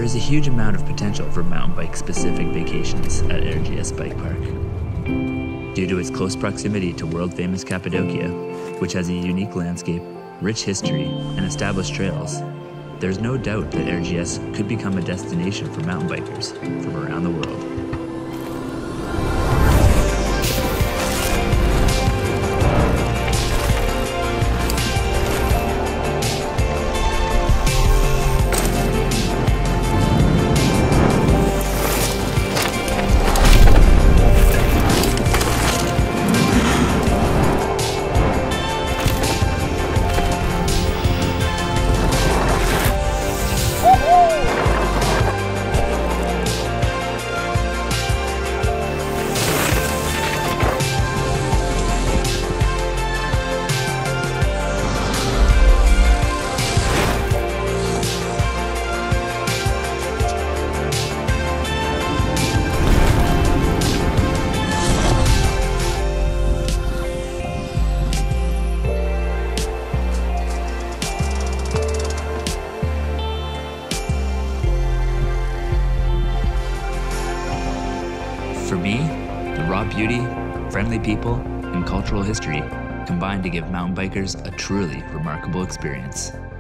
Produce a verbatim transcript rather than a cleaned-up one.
There is a huge amount of potential for mountain bike-specific vacations at R G S Bike Park. Due to its close proximity to world-famous Cappadocia, which has a unique landscape, rich history, and established trails, there's no doubt that R G S could become a destination for mountain bikers from around the world. For me, the raw beauty, friendly people, and cultural history combine to give mountain bikers a truly remarkable experience.